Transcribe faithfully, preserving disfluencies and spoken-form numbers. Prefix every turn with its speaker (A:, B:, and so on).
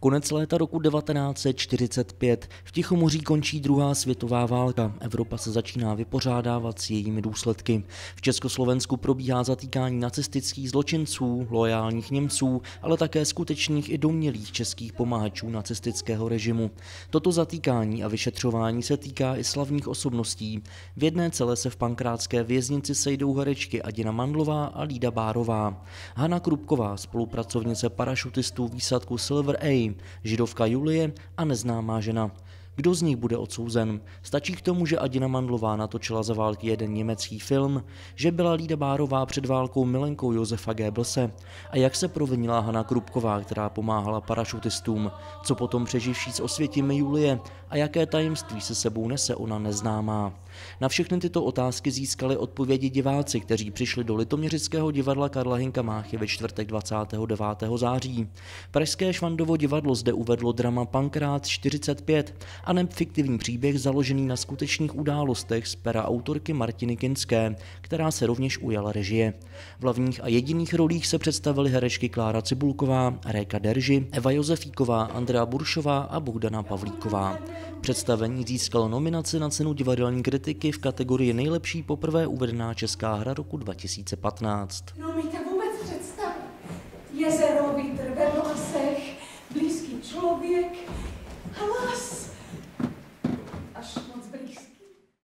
A: Konec léta roku devatenáct set čtyřicet pět. V Tichomoří končí druhá světová válka. Evropa se začíná vypořádávat s jejími důsledky. V Československu probíhá zatýkání nacistických zločinců, loajálních Němců, ale také skutečných i domnělých českých pomahačů nacistického režimu. Toto zatýkání a vyšetřování se týká i slavných osobností. V jedné celé se v pankrátské věznici sejdou herečky Adina Mandlová a Lída Bárová. Hana Krupková, spolupracovnice parašutistů výsadku Silver A, židovka Julie a neznámá žena. Kdo z nich bude odsouzen? Stačí k tomu, že Adina Mandlová natočila za války jeden německý film, že byla Lída Bárová před válkou milenkou Josefa Goebbelse a jak se provinila Hana Krupková, která pomáhala parašutistům, co potom přeživší s Osvětimi Julie a jaké tajemství se sebou nese ona neznámá. Na všechny tyto otázky získali odpovědi diváci, kteří přišli do Litoměřického divadla Karla Hynka Máchy ve čtvrtek dvacátého devátého září. Pražské Švandovo divadlo zde uvedlo drama Pankrát čtyřicet pět a neb fiktivní příběh založený na skutečných událostech z pera autorky Martiny Kinské, která se rovněž ujala režie. V hlavních a jediných rolích se představily herečky Klára Cibulková, Réka Derži, Eva Josefíková, Andrea Buršová a Bohdana Pavlíková. Představení získalo nominaci na cenu divadelní kritiky v kategorii nejlepší poprvé uvedená česká hra roku dva tisíce patnáct.
B: No umíte vůbec představit? Jezero, vítr ve vlasech, blízký člověk,